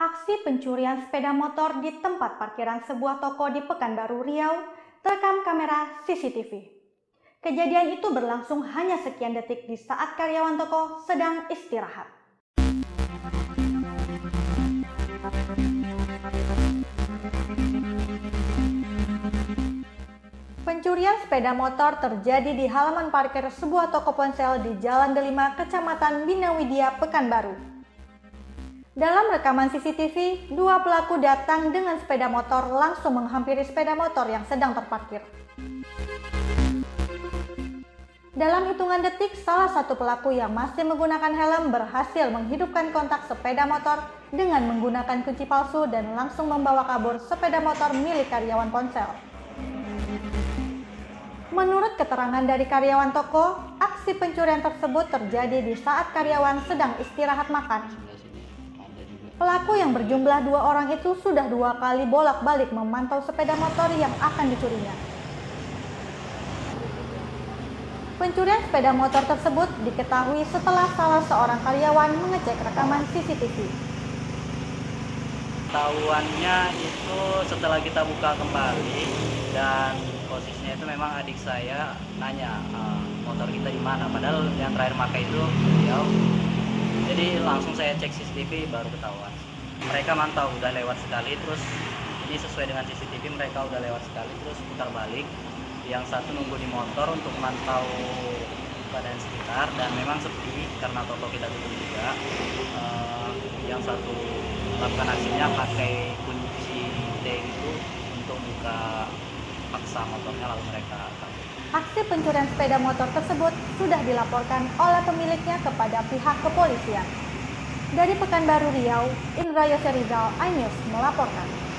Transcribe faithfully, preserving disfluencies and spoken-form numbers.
Aksi pencurian sepeda motor di tempat parkiran sebuah toko di Pekanbaru Riau terekam kamera C C T V. Kejadian itu berlangsung hanya sekian detik di saat karyawan toko sedang istirahat. Pencurian sepeda motor terjadi di halaman parkir sebuah toko ponsel di Jalan Delima, Kecamatan Binawidia, Pekanbaru. Dalam rekaman C C T V, dua pelaku datang dengan sepeda motor langsung menghampiri sepeda motor yang sedang terparkir. Dalam hitungan detik, salah satu pelaku yang masih menggunakan helm berhasil menghidupkan kontak sepeda motor dengan menggunakan kunci palsu dan langsung membawa kabur sepeda motor milik karyawan ponsel. Menurut keterangan dari karyawan toko, aksi pencurian tersebut terjadi di saat karyawan sedang istirahat makan. Pelaku yang berjumlah dua orang itu sudah dua kali bolak-balik memantau sepeda motor yang akan dicurinya. Pencurian sepeda motor tersebut diketahui setelah salah seorang karyawan mengecek rekaman C C T V. Tahuannya itu setelah kita buka kembali dan posisinya itu memang adik saya nanya e, motor kita di mana, padahal yang terakhir pakai itu beliau. Jadi langsung saya cek C C T V baru ketahuan. Mereka mantau udah lewat sekali, terus ini sesuai dengan C C T V mereka udah lewat sekali terus putar balik. Yang satu nunggu di motor untuk mantau keadaan sekitar dan memang sepi karena toko kita tutup juga. Uh, yang satu lakukan aksinya pakai kunci D itu untuk buka paksa motornya lalu mereka kabur. Aksi pencurian sepeda motor tersebut sudah dilaporkan oleh pemiliknya kepada pihak kepolisian. Dari Pekanbaru Riau, Indra Yoserizal, iNews melaporkan.